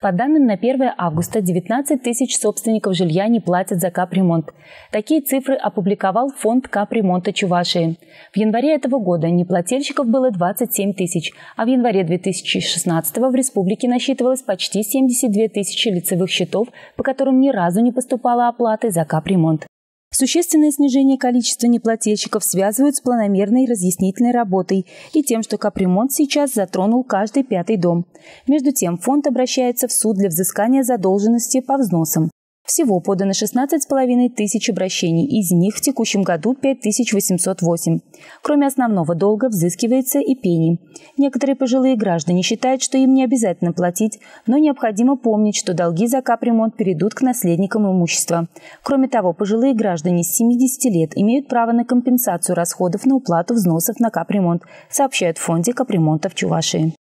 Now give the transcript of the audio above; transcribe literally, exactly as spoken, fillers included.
По данным на первое августа, девятнадцать тысяч собственников жилья не платят за капремонт. Такие цифры опубликовал фонд капремонта Чувашии. В январе этого года неплательщиков было двадцать семь тысяч, а в январе две тысячи шестнадцатого в республике насчитывалось почти семьдесят две тысячи лицевых счетов, по которым ни разу не поступала оплаты за капремонт. Существенное снижение количества неплательщиков связывают с планомерной разъяснительной работой и тем, что капремонт сейчас затронул каждый пятый дом. Между тем, фонд обращается в суд для взыскания задолженности по взносам. Всего подано шестнадцать с половиной тысяч обращений, из них в текущем году пять тысяч восемьсот восемь. Кроме основного долга взыскивается и пени. Некоторые пожилые граждане считают, что им не обязательно платить, но необходимо помнить, что долги за капремонт перейдут к наследникам имущества. Кроме того, пожилые граждане с семидесяти лет имеют право на компенсацию расходов на уплату взносов на капремонт, сообщают в фонде капремонта в Чувашии.